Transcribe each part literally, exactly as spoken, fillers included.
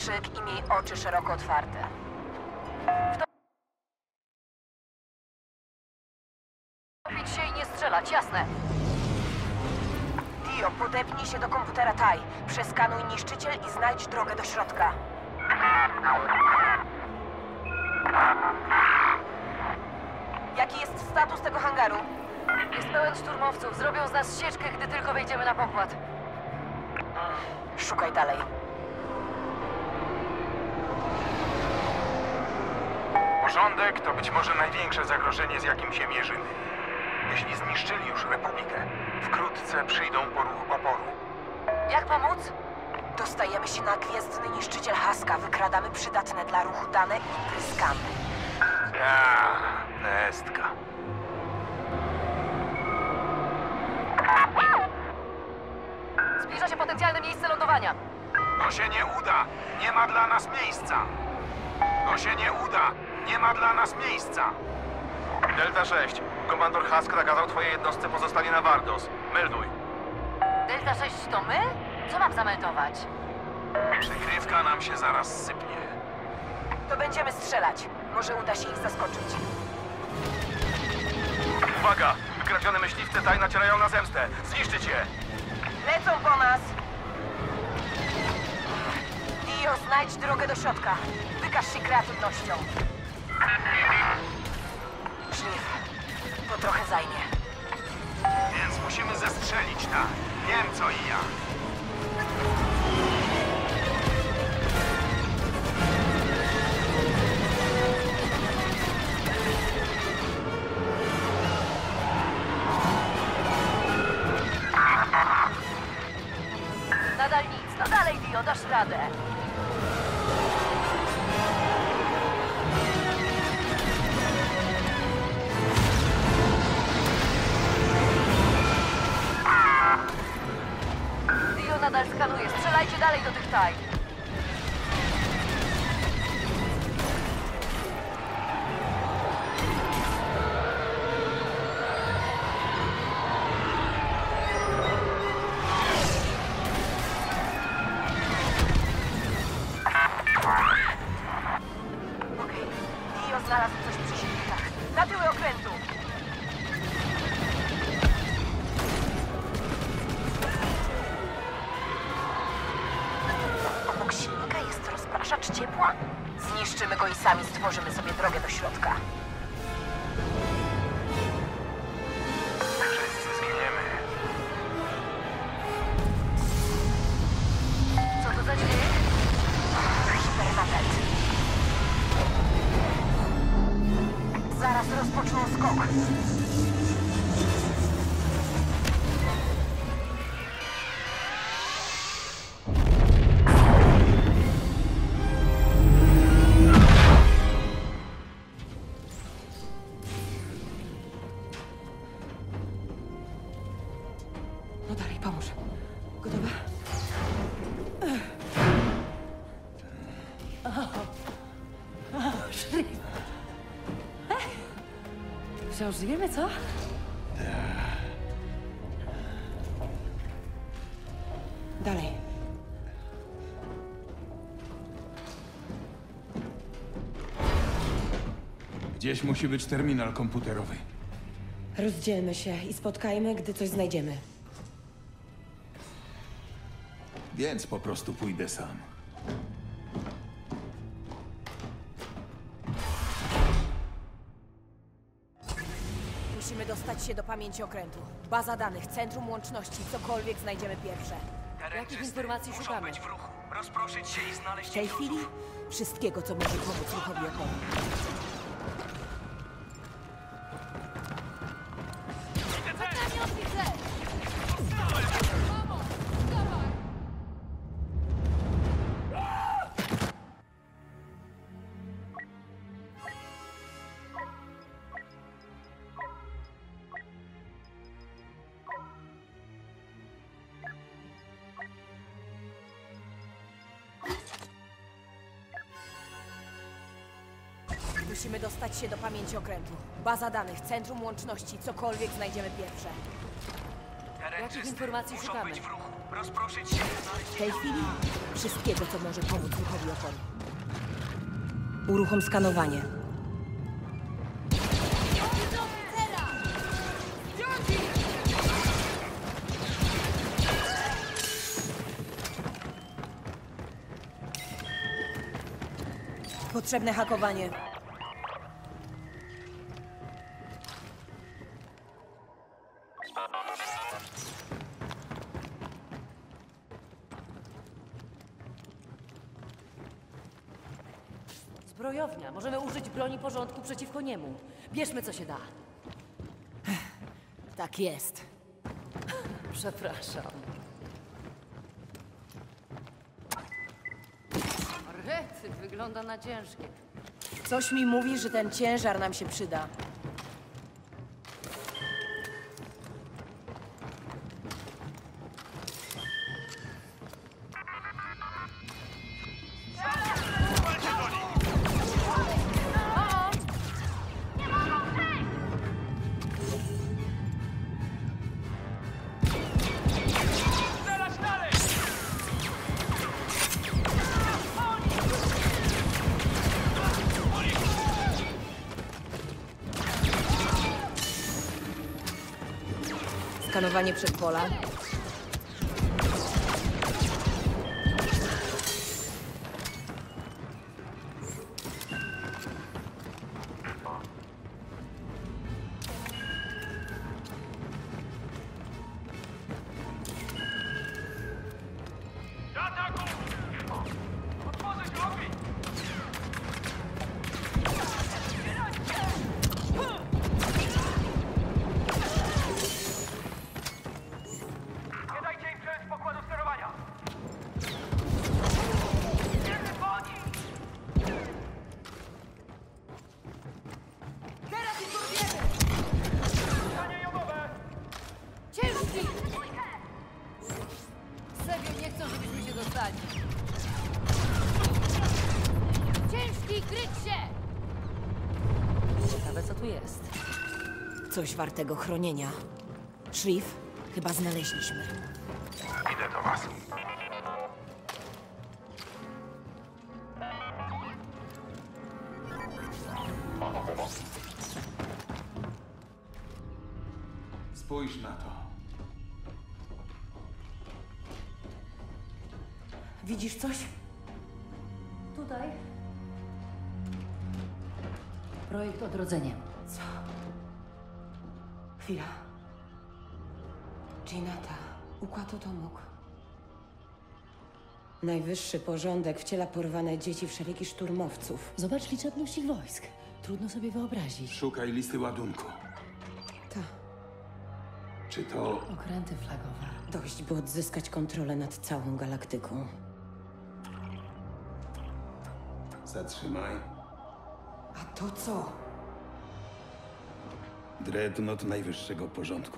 Szyk i miej oczy szeroko otwarte. Wtopić się i nie strzelać, jasne. Dio, podepnij się do komputera Taj. Przeskanuj niszczyciel i znajdź drogę do środka. Jaki jest status tego hangaru? Jest pełen szturmowców. Zrobią z nas sieczkę, gdy tylko wejdziemy na pokład. Szukaj dalej. Porządek to być może największe zagrożenie, z jakim się mierzymy. Jeśli zniszczyli już Republikę, wkrótce przyjdą po ruch oporu. Jak pomóc? Dostajemy się na gwiezdny niszczyciel Haska, wykradamy przydatne dla ruchu dane i pryskamy. Ja, pestka. Zbliża się potencjalne miejsce lądowania. To się nie uda! Nie ma dla nas miejsca! To się nie uda! Nie ma dla nas miejsca! Delta sześć. Komandor Hask nakazał twojej jednostce pozostanie na Vardos. Melduj. Delta sześć to my? Co mam zameldować? Przykrywka nam się zaraz sypnie. To będziemy strzelać. Może uda się ich zaskoczyć. Uwaga! Wykradzione myśliwce Taj nacierają na zemstę. Zniszczyć je! Lecą po nas! Dio, znajdź drogę do środka. Wykaż się kreatywnością. Szlif. To trochę zajmie. Więc musimy zestrzelić tak. Wiem co i ja. Nadal nic. No dalej, Dio, dasz radę. Dio nadal skanuje. Strzelajcie dalej do tych taj. Okej. Dio znalazł coś przy silnikach. Na tyły okrętu. Obok silnika jest rozpraszacz ciepła. Zniszczymy go i sami stworzymy sobie drogę do środka. Wszyscy zginiemy. Co to za dźwięk? Hipernapęd. Zaraz rozpoczną skok. No dalej, pomóż. Gotowa? Szli. Wciąż żyjemy, co? Dalej. Gdzieś musi być terminal komputerowy. Rozdzielmy się i spotkajmy, gdy coś znajdziemy. Więc po prostu pójdę sam. Musimy dostać się do pamięci okrętu. Baza danych, centrum łączności, cokolwiek znajdziemy pierwsze. Jakich informacji szukamy? Być w ruchu. Rozproszyć się i znaleźć W tej chwili wszystkiego, co może pomóc ruchowi oporu. Musimy dostać się do pamięci okrętu. Baza danych, centrum łączności, cokolwiek znajdziemy pierwsze. Jakich informacji muszą szukamy? być w ruchu. Rozproszyć się. W tej chwili wszystkiego, co może pomóc ruchowi oporu. Uruchom skanowanie. Potrzebne hakowanie. Zbrojownia. Możemy użyć broni porządku przeciwko niemu. Bierzmy, co się da. Tak jest. Przepraszam. Rety, wygląda na ciężkie. Coś mi mówi, że ten ciężar nam się przyda. Skanowanie przedpola. Ciężki! Serio nie chcą, żebyśmy się dostali. Ciężki, kryć się! Ciekawe, co tu jest. Coś wartego chronienia. Szlif chyba znaleźliśmy. Idę do was. Spójrz na to. Widzisz coś? Tutaj. Projekt Odrodzenie. Co? Chwila. Ginata. Układ Otomuk. Najwyższy porządek wciela porwane dzieci w szeregi szturmowców. Zobacz liczebność ich wojsk. Trudno sobie wyobrazić. Szukaj listy ładunku. Ta. Czy to... Okręty flagowe. Dość, by odzyskać kontrolę nad całą galaktyką. Zatrzymaj. A to co? Dreadnought najwyższego porządku.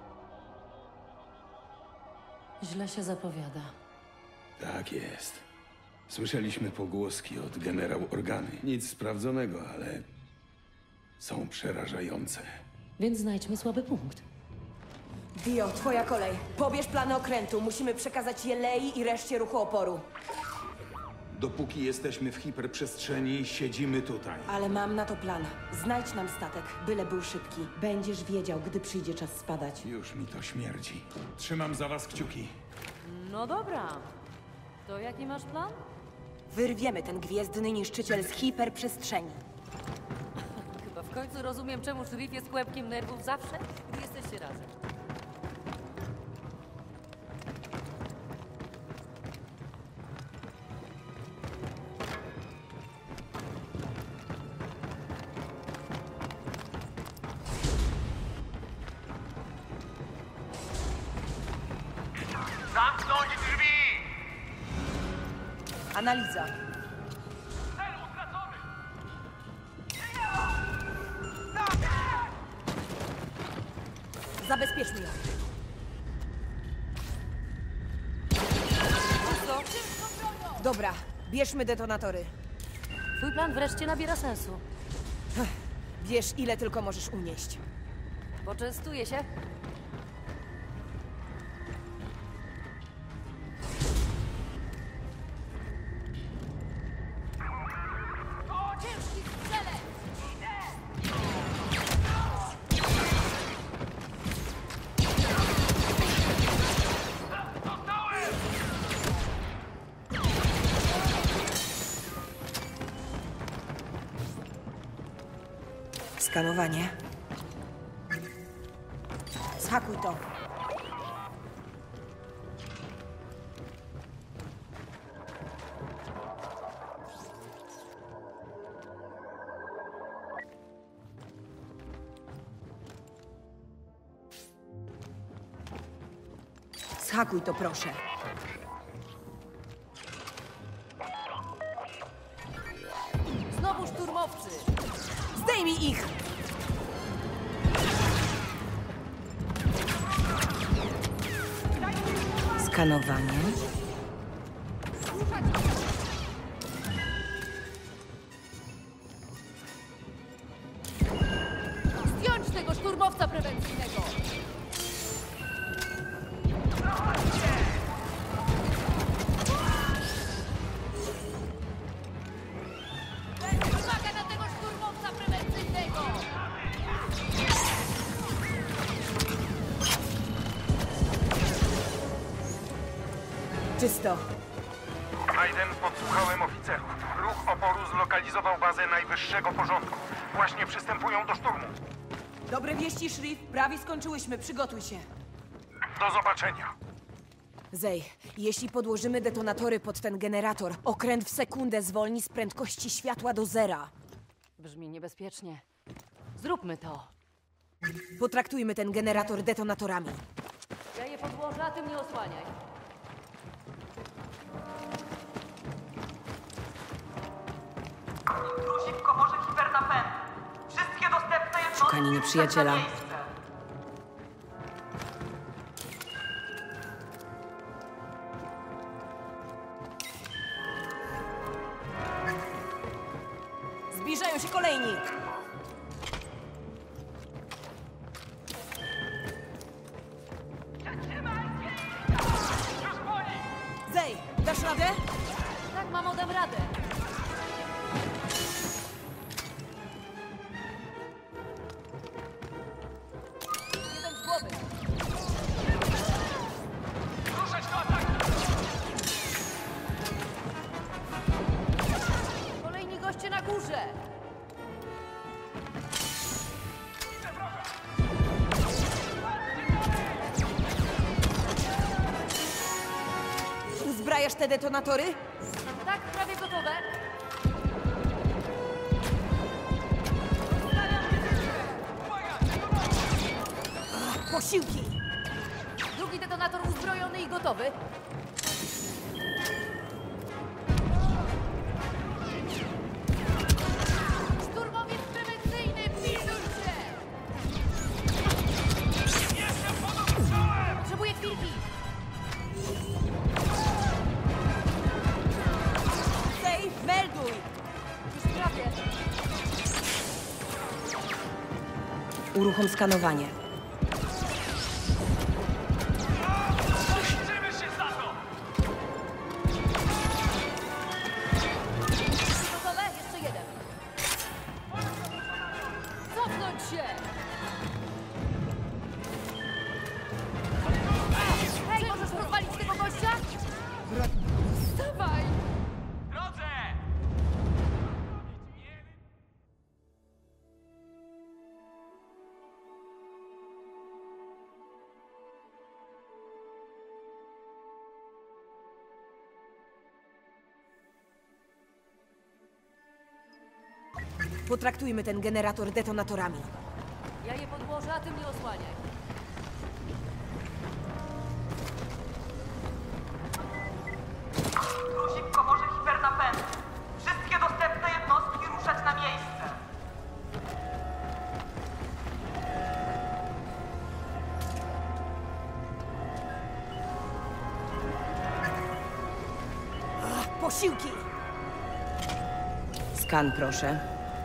Źle się zapowiada. Tak jest. Słyszeliśmy pogłoski od generał Organy. Nic sprawdzonego, ale... są przerażające. Więc znajdźmy słaby punkt. Dio, twoja kolej. Pobierz plany okrętu. Musimy przekazać je Lei i reszcie ruchu oporu. Dopóki jesteśmy w hiperprzestrzeni, siedzimy tutaj. Ale mam na to plan. Znajdź nam statek, byle był szybki. Będziesz wiedział, gdy przyjdzie czas spadać. Już mi to śmierdzi. Trzymam za was kciuki. No dobra. To jaki masz plan? Wyrwiemy ten gwiezdny niszczyciel z hiperprzestrzeni. Chyba w końcu rozumiem, czemu Szrif jest kłębkiem nerwów zawsze, gdy jesteście razem. Zamknąć drzwi! Analiza. Cel utracony! Zabezpieczmy ją. Co? Dobra, bierzmy detonatory. Twój plan wreszcie nabiera sensu. Wiesz, ile tylko możesz unieść. Poczęstuję się. Ciężki strzelec! Skanowanie. Zhakuj to. Zhakuj to, proszę. Znowu szturmowcy! Zdejmij ich! Skanowanie. Zdjąć tego szturmowca prewencyjnego! Uwaga na tego szturmowca prewencyjnego! Czysto. Aiden, podsłuchałem oficerów. Ruch oporu zlokalizował bazę najwyższego porządku. Właśnie przystępują do szturmu. Dobre wieści, Shriv. Prawie skończyłyśmy. Przygotuj się. Do zobaczenia. Zej, jeśli podłożymy detonatory pod ten generator, okręt w sekundę zwolni z prędkości światła do zera. Brzmi niebezpiecznie. Zróbmy to. Potraktujmy ten generator detonatorami. Ja je podłożę, a ty mnie osłaniaj. Gruzik komorze hipernapęd. Wszystkie dostępne jednostki Szukanie nieprzyjaciela. ruszać na miejsce. Zbliżają się kolejni! Zej, dasz radę? Tak, mamo, dam radę. Jeden z głowy. Kolejni goście na górze. Uzbrajasz te detonatory? Tak, prawie gotowe. Posiłki! Drugi detonator uzbrojony i gotowy. Szturmowiec prewencyjny, pilnuj się! Potrzebuję chwilki. Zej, melduj! Już prawie. Uruchom skanowanie. Gotowe? Jeszcze jeden. Cofnąć się! Hej, możesz rozwalić tego gościa? Wstawaj! Potraktujmy ten generator detonatorami. Ja je podłożę, a ty mnie osłaniaj. Gruzik komorze hipernapęd. Wszystkie dostępne jednostki ruszać na miejsce. Posiłki! Skan, proszę.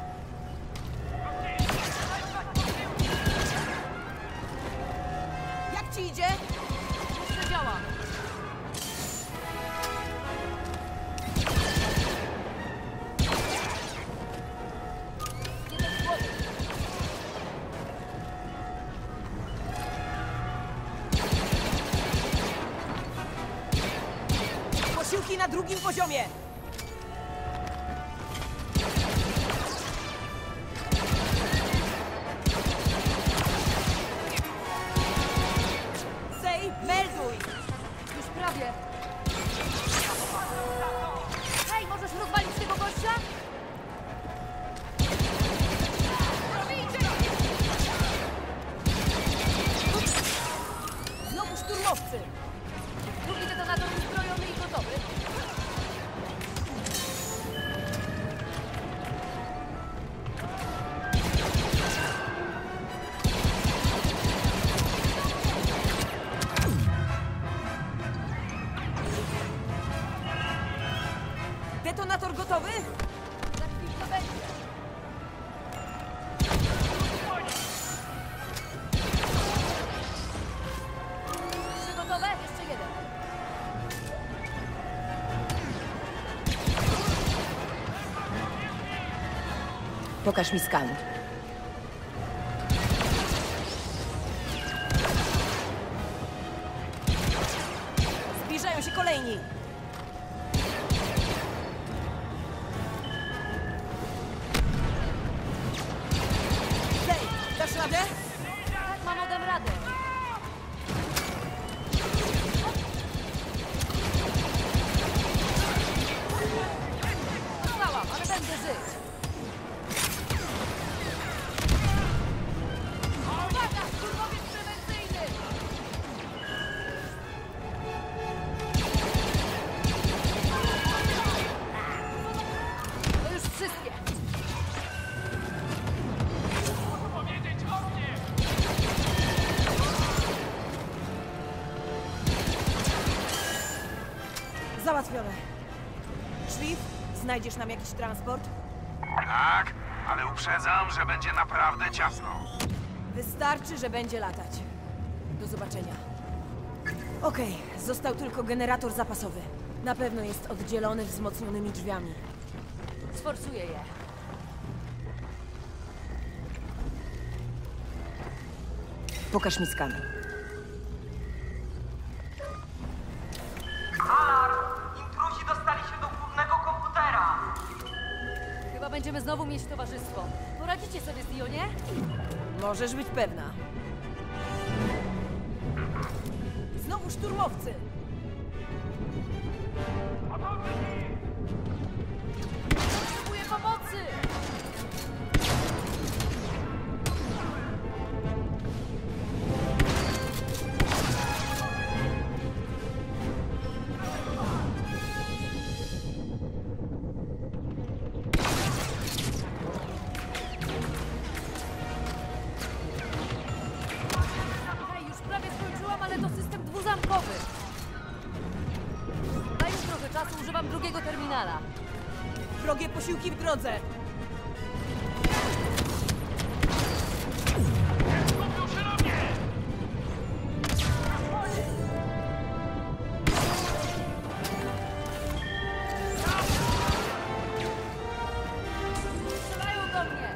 Jak ci idzie? Jeszcze działa. drugim poziomie! Zej, melduj! Już prawie. Hej, możesz rozwalić tego gościa? Znowu szturmowcy! Drugi detonator uzbrojony i gotowy. Detonator gotowy? Za chwilkę będzie. Trzy gotowe? Jeszcze jeden. Pokaż mi skan. Zbliżają się kolejni! Zej, dasz radę? Tak, mam odem radę. Dostałam, ale będę żyć. Uwaga, szturmowiec prewencyjny! To już wszystkie. Załatwione. Szlif, znajdziesz nam jakiś transport? Tak, ale uprzedzam, że będzie naprawdę ciasno. Wystarczy, że będzie latać. Do zobaczenia. Okej, został tylko generator zapasowy. Na pewno jest oddzielony wzmocnionymi drzwiami. Sforsuję je. Pokaż mi skan. Alarm! Intruzi dostali się do głównego komputera! Chyba będziemy znowu mieć towarzystwo. Poradzicie sobie z Dio, nie? Możesz być pewna. Znowu szturmowcy! Potrzebuję pomocy! Hej, już prawie skończyłam, ale to system dwuzamkowy. Daj mi trochę czasu, używam drugiego terminala. Wrogie posiłki w drodze! Strzelają do mnie!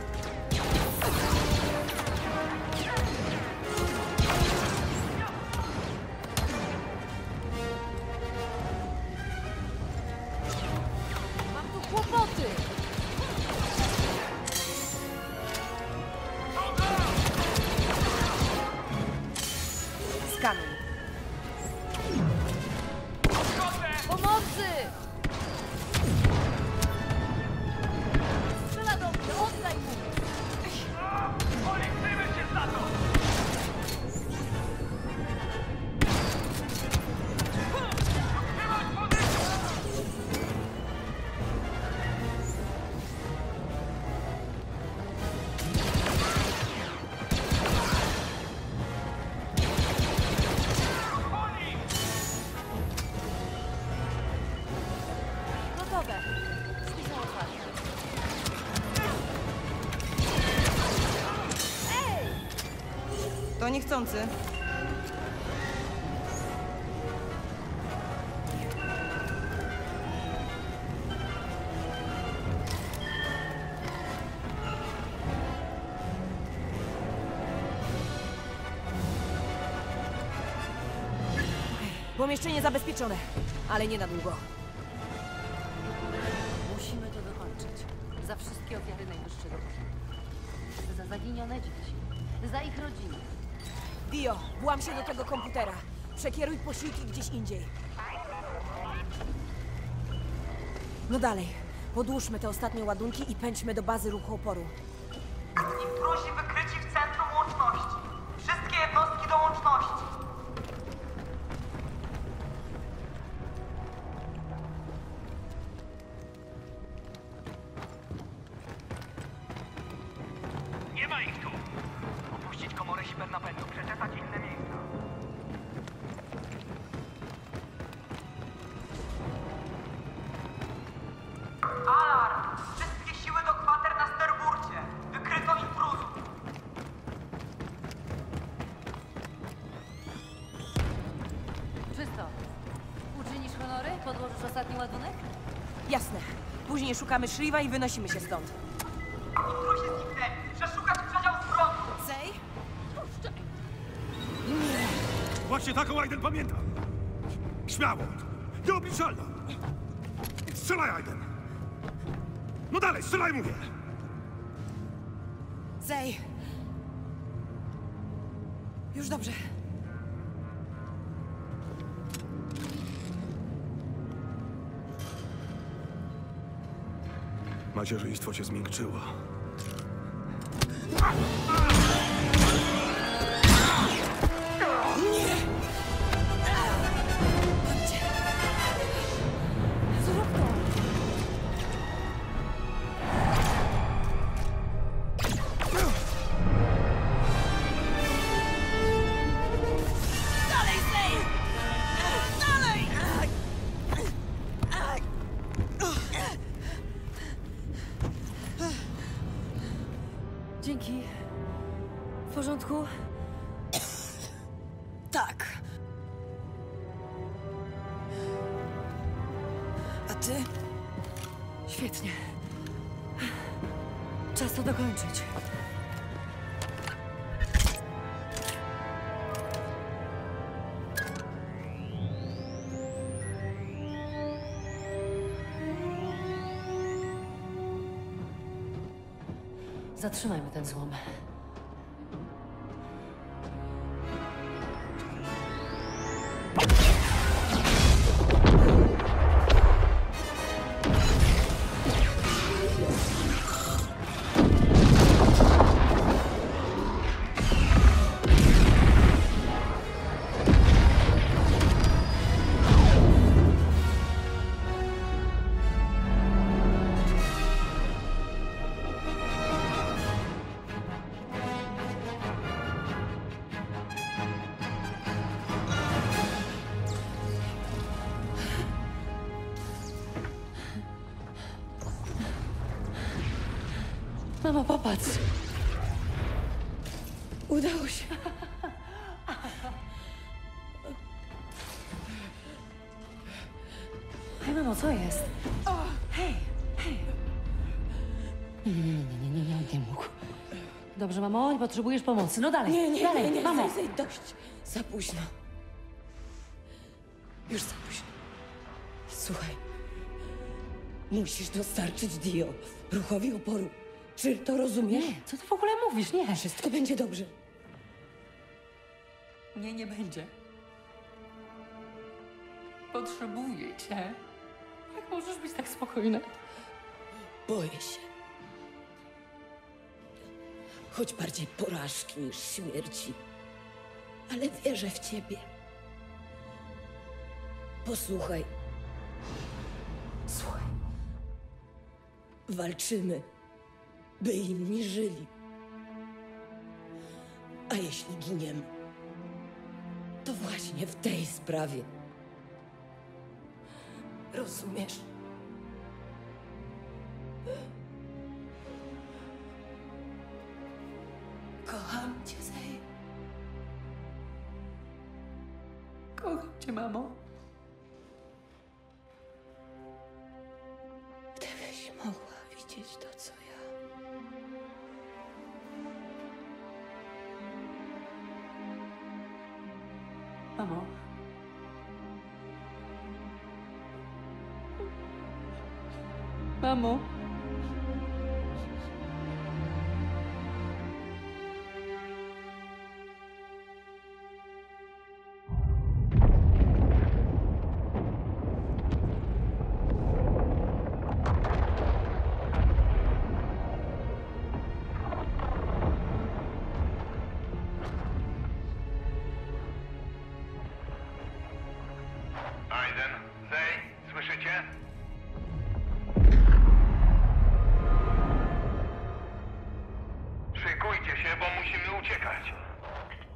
Mam tu kłopoty! Skanuj. Pomocy! Strzela do mnie, oddaj mu! Gotowe. Drzwi są otwarte. Ej! To niechcący. Pomieszczenie zabezpieczone, ale nie na długo. wszystkie ofiary najwyższego poziomu. Za zaginione dzieci. Za ich rodziny. Dio, włam się do tego komputera. Przekieruj posiłki gdzieś indziej. No dalej. Podłóżmy te ostatnie ładunki i pędźmy do bazy ruchu oporu. Intruzi wykryci w centrum łączności. Wszystkie jednostki do łączności. Nie ma ich tu! Opuścić komorę hibernapędu, przeczesać inne miejsca. Alarm! Wszystkie siły do kwater na sterburcie! Wykryto intruzów! Czysto. Uczynisz honory? Podłożysz ostatni ładunek? Jasne. Później szukamy Shriva i wynosimy się stąd. Intruzi zniknęli! Przeszukać przedział zwrotu! Zej? Właśnie taką Aiden pamiętam. Śmiało. Nieobliczalna. Strzelaj, Aiden. No dalej, strzelaj, mówię. Zej! Już dobrze. Macierzyństwo cię zmiękczyło. Zrób to! Dalej, Zej! Dalej! Dzięki. W porządku? Tak. A ty? Świetnie. Czas to dokończyć. Zatrzymajmy ten złom. Mamo, popatrz. Udało się. Hej, mamo, co jest? Hej, hej. Nie, nie, nie, nie, nie, nie, nie, nie mógł. Dobrze, mamo, nie potrzebujesz pomocy. No dalej, Nie, nie, dalej, nie, nie, mamo. Zej, Zej, dość. Za późno. Już za późno. Słuchaj, musisz dostarczyć Dio ruchowi oporu. Czy to rozumiesz? Nie, co ty w ogóle mówisz? Nie. Wszystko będzie dobrze. Nie, nie będzie. Potrzebuję cię. Jak możesz być tak spokojna? Boję się. Choć bardziej porażki niż śmierci. Ale wierzę w ciebie. Posłuchaj. Słuchaj. Walczymy, by inni żyli. A jeśli giniemy, to właśnie w tej sprawie. Rozumiesz? Kocham cię, Zej. Kocham cię, mamo. Gdybyś mogła widzieć to, co ja. Mamo. Mamo.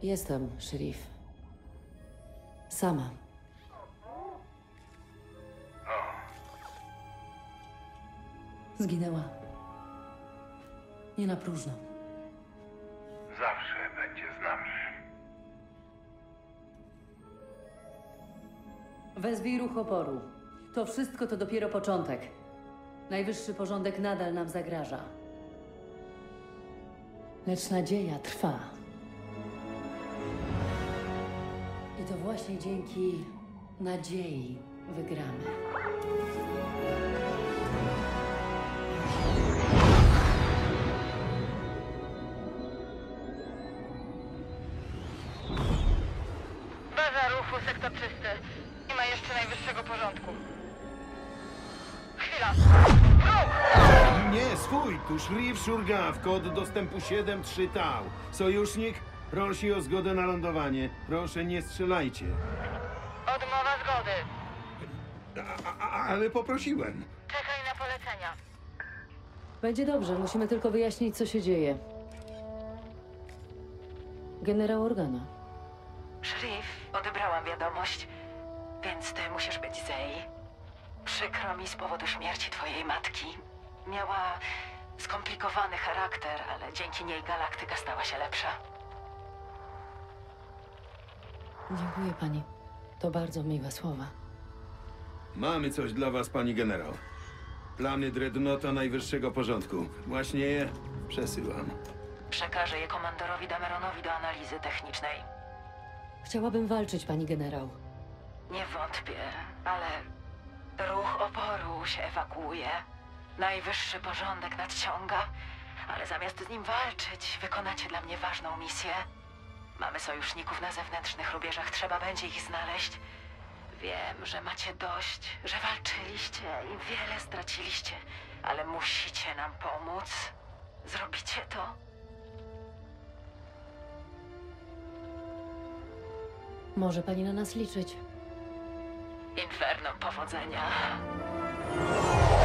Jestem, szerif. Sama. Zginęła. Nie na próżno. Zawsze będzie z nami. Wezwij ruch oporu. To wszystko to dopiero początek. Najwyższy porządek nadal nam zagraża. Lecz nadzieja trwa. I to właśnie dzięki nadziei wygramy. Baza ruchu, sektor czysty. Nie ma jeszcze najwyższego porządku. Chwila! Nie, swój! Tu Shriv Shurgav, kod dostępu siedem trzy Tau. Sojusznik prosi o zgodę na lądowanie. Proszę, nie strzelajcie. Odmowa zgody. A, a, ale poprosiłem. Czekaj na polecenia. Będzie dobrze, musimy tylko wyjaśnić, co się dzieje. Generał Organa. Sheriff, odebrałam wiadomość, więc ty musisz być Zej. Przykro mi z powodu śmierci twojej matki. Miała skomplikowany charakter, ale dzięki niej galaktyka stała się lepsza. Dziękuję pani. To bardzo miłe słowa. Mamy coś dla was, pani generał. Plany Dreadnoughta najwyższego porządku. Właśnie je przesyłam. Przekażę je komandorowi Dameronowi do analizy technicznej. Chciałabym walczyć, pani generał. Nie wątpię, ale ruch oporu się ewakuuje. Najwyższy porządek nadciąga, ale zamiast z nim walczyć, wykonacie dla mnie ważną misję. Mamy sojuszników na zewnętrznych rubieżach, trzeba będzie ich znaleźć. Wiem, że macie dość, że walczyliście i wiele straciliście, ale musicie nam pomóc. Zrobicie to? Może pani na nas liczyć. Inferno, powodzenia.